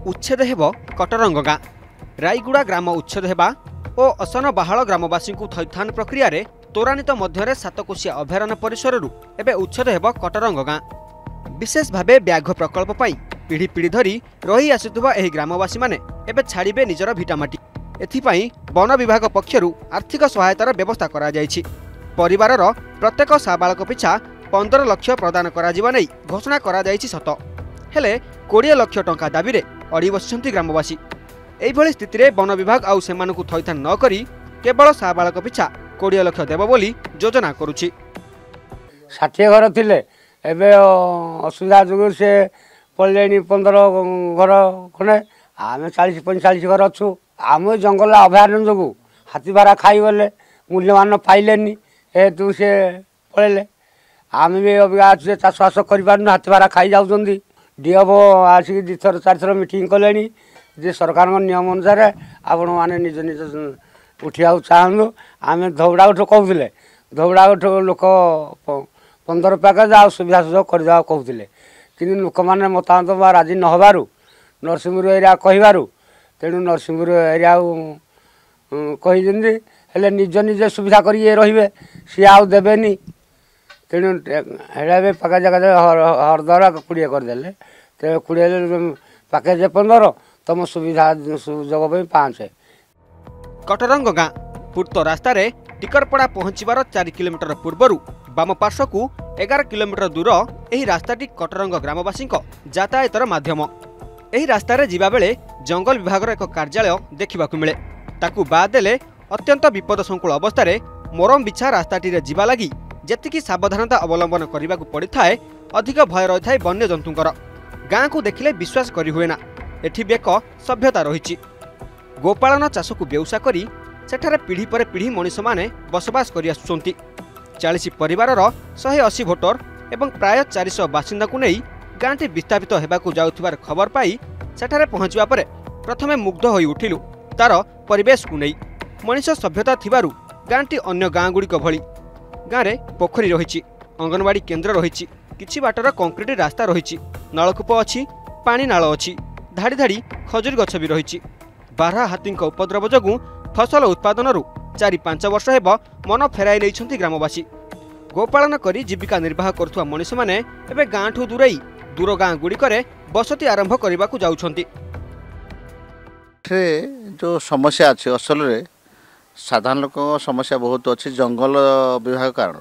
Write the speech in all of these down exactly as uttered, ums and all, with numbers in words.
उच्छेद हेब कटरंग गाँ। रायगुड़ा ग्राम उच्छेद हेबा और असन बाहाल ग्रामवासी थैथान प्रक्रिया त्वरान्वित मध्य सातकोशिया अभयारण्य परिसर एवं उच्छेद हेब कटरंग गाँ। विशेष भावे व्याघ्र प्रकल्प पई पीढ़ी पीढ़ी धरी रही आसुवा एही ग्रामवासी माने एबे छाड़िबे निजर भिटामाटी। एथिपाई वन विभाग पक्षरु आर्थिक सहायतार व्यवस्था करा जायछि। परिवारर प्रत्येक साबालक पिछा पंद्रह लाख प्रदान कराजिबा नै घोषणा करा जायछि सत, हेले बीस लाख टंका दाबी रे अड़ी बसिछन्ति ग्रामवासी। एइभଳି स्थिति वन विभाग आउ सेमानकु थैथान न करी केवल साबालक पिछा बीस लाख देबो बोली योजना करुछि। साठ घर थिले एबे असुविधा जो से पड़े पंद्रह घर खंडे आम चालीस पैंतालीस घर अच्छु। आम जंगल अभयारण्य जो हाथी भाड़ा खाईगले मूल्यवान पाइले हे तू से पड़े आम भी अबिका चाष बास कर हाथी भाड़ा खाई जाऊँ। डीएफ आसिक दी थर चार थर मीटिंग कले जे सरकार नियम अनुसार आपण मैंने निज निज उठा चाहूँ। आम धौड़ा उठ कहते धौड़ा उठ लोक पंद्रह पैकेज आ सुविधा सुजोग करदे कहते कि लोक मैंने मतामत राजी न हबारू नरसिंहपुर एरिया कहबारू तेणु नरसिंहपुर एरिया कही निज निजे सुविधा करें रे सी आउ देवेनि तेणु हेड़ा पैकेज हरदरा कोड़े करदे तो कोड़े पैकेज पंद्रह तुम सुविधा सुजोग पाँच। कटरंग गाँ पूर्त रास्तार टिकरपड़ा पहुंचबार चार किलोमीटर पूर्वर बाम पार्श्व को एगार किलोमीटर दूर एही रास्ताटी कटरंग ग्रामवासी यातायातर माध्यम। एही रास्तार जिबा बेले जंगल विभाग एक कार्यालय देखा मिले। ताकू बाद देले अत्यंत विपद संकुल अवस्था मोरम बिछा रास्ताटी जिबा लगी जेतिकी सावधानता अवलंबन करने को पड़ी थाए अधिक भय रही है वन्य जंतुंकर। गाँ को देखिले विश्वास करी हुए ना एठी बेक सभ्यता रही। गोपालन चाष को व्यवसाय करी सेठारे पीढ़ी पर पीढ़ी मनीष माने बसवास करि आसुछन्ति। चालीस परिवारर शहे अशी भोटर एवं प्राय चार सौ बासिंदा को नहीं गाँटी विस्थापित हेबाकु जाउथिबार खबर पाई सेठारे पहुंचवा परे प्रथमे मुग्ध होई उठिलु तार परिवेश को नहीं। मनीष सभ्यता थिबारु गाँटी अन्य गाँ गुड़िक भली गाँव में पोखरी रही, अंगनवाड़ी केन्द्र रही, किछि बाटर कंक्रीट रास्ता रही, नलकूप अच्छी, पानी नाल अच्छी, धाड़ी धाड़ी खजुरी गछ भी रही। बारह हाथी उपद्रव जगू फसल उत्पादन चारि पांच वर्ष हेब मन फेराई नहीं ग्रामवासी। गोपालन करी जीविका निर्वाह करुवा मनीष माने एबे गाँ ठू दूरई दूर गाँ गुड़िकरे बसती आरंभ करने को जाउछन्ति। जो समस्या अच्छे असल रे साधारण लोक समस्या बहुत अच्छी जंगल विभाग कारण,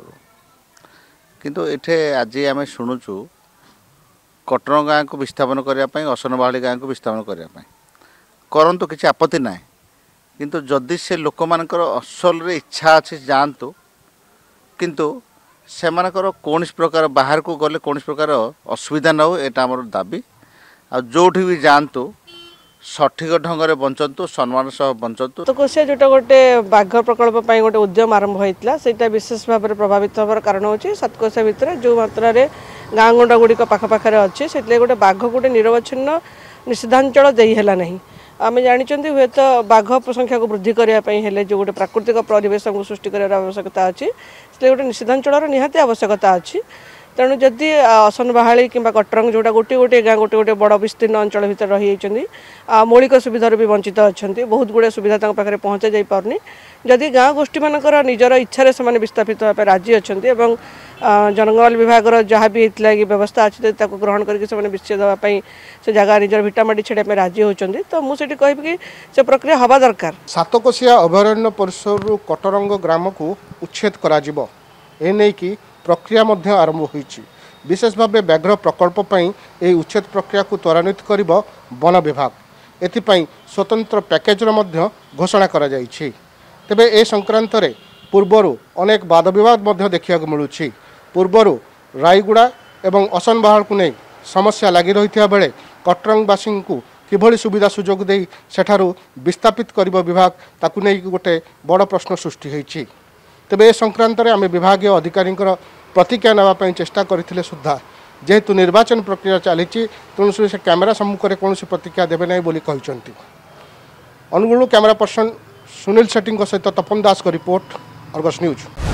किंतु एठे आज आम शुणुचु कटरंग गाँ को विस्थापन करने असन बाहाली गाँ को विस्थापन करने करंतु किसी आपत्ति ना, किंतु जदि से लोक मानकर असल रे इच्छा अच्छे जातु किंतु से मानकर कौन प्रकार बाहर को गले कौन प्रकार असुविधा न हो एटा हमर दाबी। आ जोठी भी जातु सठिक ढंग से बंचतु सम्मान सह बंचतु। तो कोसे जोटा गोटे बाघ प्रकल्प पई गोटे उद्यम आरंभ होइतला सेटा विशेष भाव में प्रभावित होबार कारण होची सातकोशिया भितर जो मात्रा रे गाँ गुंडा गुड़िक पाखपाखे अच्छे से गोटे बाघ गोटे निरवच्छिन्न निषेधांचल दे है नहीं। आम जानी हुए तो बाघ संख्या को वृद्धि करने जो गोटे प्राकृतिक परिवेश को सृष्टि कर आवश्यकता अच्छी से गोटे निषेधांचल निहाती आवश्यकता अच्छी। तेणु जदि असन बाहाली कि कटरंग जोटा गोटे गोटे गाँ गोटे गोटे बड़ विस्तीर्ण अंचल भितर रही मौलिक सुविधार भी वंचित अच्छा बहुत गुड़े सुविधा पाखे पहुँचा जा पारनी। जदि गाँ गोष्ठी मानकर निजर इच्छा से विस्थापित होगा राजी अच्छा जंगल विभाग जहाँ भी होता कि व्यवस्था अच्छी ग्रहण करके विच्छेद देवाई से जगह निजर भिटामाटी छाड़ा राजी होती तो मुझे कह कि से प्रक्रिया हवा दरकार। सातकोशिया अभयारण्य परिसर कटरंग ग्राम को उच्छेद करा कि प्रक्रिया मध्य आरंभ होईछि। विशेष भाव व्याघ्र प्रकल्प यह उच्छेद प्रक्रिया को त्वरान्वित कर वन विभाग एथिपाई स्वतंत्र पैकेज मध्य घोषणा करा जाइछि। तेबे ए संक्रांत रे पूर्वरु अनेक वाद विवाद मध्य देखिया मिलूँ। पूर्वरु रायगुड़ा एवं असन बाहाल को नहीं समस्या लगी रही बेले कटरंगवासी को किभली सुविधा सुजोग दे सेठारु विस्थापित कर विभाग ताकू नहीं गोटे बड़ प्रश्न सृष्टि होईछि। तेबे ए संक्रांत रे आमे विभागीय अधिकारी प्रतिक्रिया नापी चेष्टा करथिले सुद्धा जेहेतु निर्वाचन प्रक्रिया चली तेणु से कैमेरा सम्मुख में कौन प्रतिक्रिया देवे ना बोली कहते। अनुगुल कैमेरा पर्सन सुनील सेट्टी सहित तपन दास का रिपोर्ट, अर्गस न्यूज।